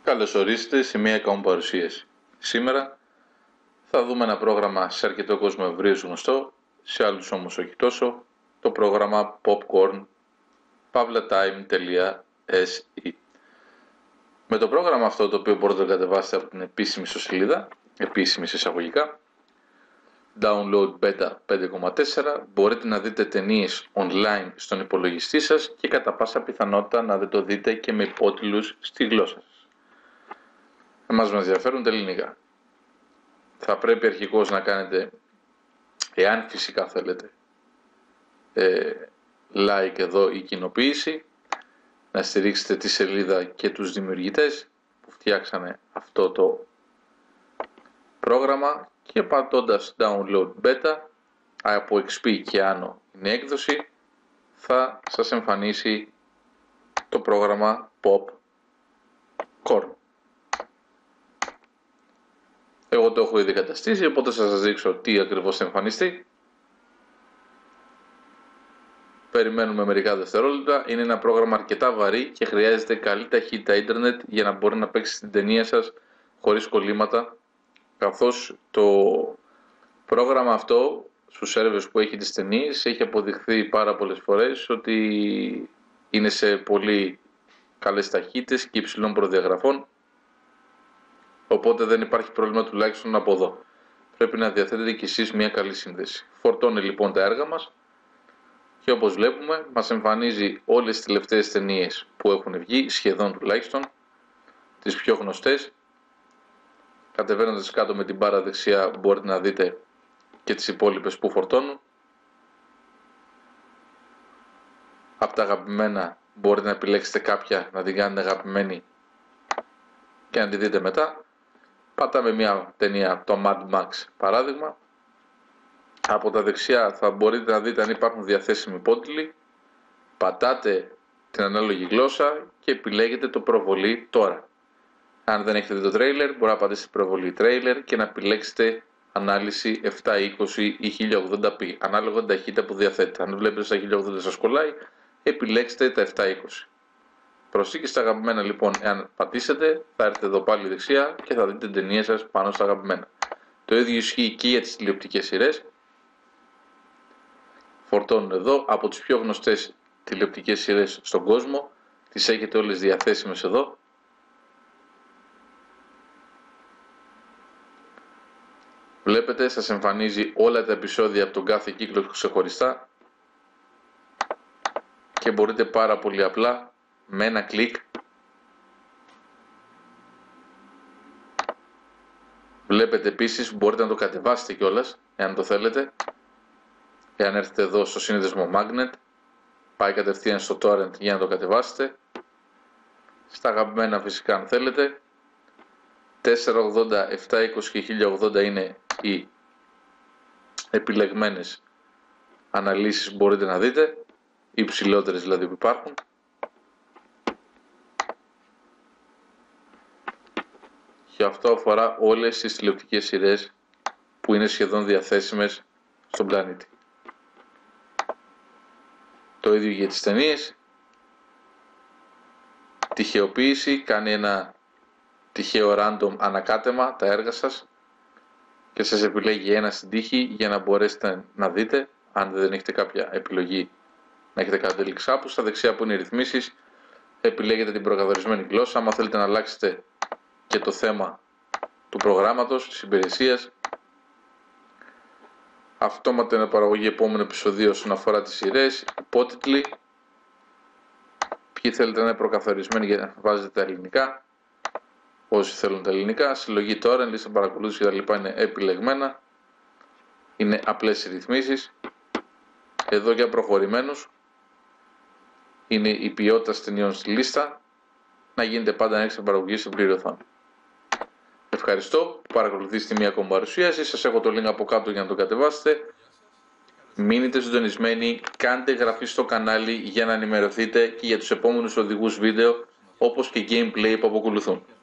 Καλώς ορίσατε σε μια ακόμα παρουσίαση. Σήμερα θα δούμε ένα πρόγραμμα σε αρκετό κόσμο ευρύως γνωστό, σε άλλους όμως όχι τόσο, το πρόγραμμα popcorn.time.se. Με το πρόγραμμα αυτό, το οποίο μπορείτε να κατεβάσετε από την επίσημη ιστοσελίδα, επίσημη εισαγωγικά, Download Beta 5.4, μπορείτε να δείτε ταινίες online στον υπολογιστή σας και κατά πάσα πιθανότητα να το δείτε και με υπότιτλους στη γλώσσα σας. Εμάς μας ενδιαφέρουν τα ελληνικά. Θα πρέπει αρχικώς να κάνετε, εάν φυσικά θέλετε, like εδώ ή κοινοποίηση, να στηρίξετε τη σελίδα και τους δημιουργητές που φτιάξανε αυτό το πρόγραμμα και πατώντας download beta από XP και άνω είναι έκδοση, θα σας εμφανίσει το πρόγραμμα Popcorn. Εγώ το έχω ήδη καταστήσει, οπότε θα σας δείξω τι ακριβώς θα εμφανιστεί. Περιμένουμε μερικά δευτερόλεπτα. Είναι ένα πρόγραμμα αρκετά βαρύ και χρειάζεται καλή ταχύτητα ίντερνετ για να μπορεί να παίξει την ταινία σας χωρίς κολλήματα, καθώς το πρόγραμμα αυτό στους σερβερς που έχει τις ταινίες έχει αποδειχθεί πάρα πολλές φορές ότι είναι σε πολύ καλές ταχύτητες και υψηλών προδιαγραφών, οπότε δεν υπάρχει πρόβλημα τουλάχιστον από εδώ. Πρέπει να διαθέτετε κι εσείς μια καλή σύνδεση. Φορτώνει λοιπόν τα έργα μας και όπως βλέπουμε μας εμφανίζει όλες τις τελευταίες ταινίες που έχουν βγει, σχεδόν τουλάχιστον, τις πιο γνωστές. Κατεβαίνοντας κάτω με την μπάρα δεξιά μπορείτε να δείτε και τις υπόλοιπες που φορτώνουν. Από τα αγαπημένα μπορείτε να επιλέξετε κάποια, να την κάνετε αγαπημένη και να τη δείτε μετά. Πατάμε μια ταινία, το Mad Max παράδειγμα. Από τα δεξιά θα μπορείτε να δείτε αν υπάρχουν διαθέσιμοι υπότιτλοι. Πατάτε την ανάλογη γλώσσα και επιλέγετε το προβολή τώρα. Αν δεν έχετε δει το τρέιλερ, μπορείτε να πατήσετε προβολή τρέιλερ και να επιλέξετε ανάλυση 720 ή 1080p, ανάλογα την ταχύτητα που διαθέτετε. Αν βλέπετε στα 1080 σας κολλάει, επιλέξτε τα 720. Προσήκη στα αγαπημένα λοιπόν, εάν πατήσετε, θα έρθετε εδώ πάλι δεξιά και θα δείτε την ταινία σας πάνω στα αγαπημένα. Το ίδιο ισχύει και για τις τηλεοπτικές σειρές. Φορτώνουν εδώ από τις πιο γνωστές τηλεοπτικές σειρές στον κόσμο. Τις έχετε όλες διαθέσιμες εδώ. Βλέπετε, σας εμφανίζει όλα τα επεισόδια από τον κάθε κύκλο ξεχωριστά και μπορείτε πάρα πολύ απλά με ένα κλικ βλέπετε επίσης, μπορείτε να το κατεβάσετε κιόλας εάν το θέλετε. Εάν έρθετε εδώ στο σύνδεσμο Magnet, πάει κατευθείαν στο torrent για να το κατεβάσετε. Στα αγαπημένα φυσικά αν θέλετε, 480, 720 και 1080 είναι οι επιλεγμένες αναλύσεις που μπορείτε να δείτε, οι υψηλότερες δηλαδή που υπάρχουν. Και αυτό αφορά όλες τις τηλεοπτικές σειρές που είναι σχεδόν διαθέσιμες στον πλανήτη. Το ίδιο για τις ταινίες. Τυχεοποίηση, κάνει ένα τυχαίο random ανακάτεμα τα έργα σας και σας επιλέγει ένα στην τύχη για να μπορέσετε να δείτε, αν δεν έχετε κάποια επιλογή να έχετε κατέληξη κάπου. Στα δεξιά που είναι οι ρυθμίσεις, επιλέγετε την προκαθορισμένη γλώσσα. Αν θέλετε να αλλάξετε και το θέμα του προγράμματος, της υπηρεσίας. Αυτόματα είναι παραγωγή επόμενου επεισοδίου όσον αφορά τις σειρές, υπότιτλοι. Ποιοι θέλετε να είναι προκαθορισμένοι για να βάζετε τα ελληνικά. Όσοι θέλουν τα ελληνικά, συλλογή τώρα, λίστα παρακολούθηση κτλ. Είναι επιλεγμένα. Είναι απλές οι ρυθμίσεις. Εδώ για προχωρημένους είναι η ποιότητα ταινιών στη λίστα. Να γίνεται πάντα να έχετε παραγωγή στην πλήρη οθόνη. Ευχαριστώ που παρακολουθήσετε μια ακόμα παρουσίαση. Σας έχω το link από κάτω για να το κατεβάσετε. Μείνετε συντονισμένοι, κάντε εγγραφή στο κανάλι για να ενημερωθείτε και για τους επόμενους οδηγούς βίντεο όπως και gameplay που ακολουθούν.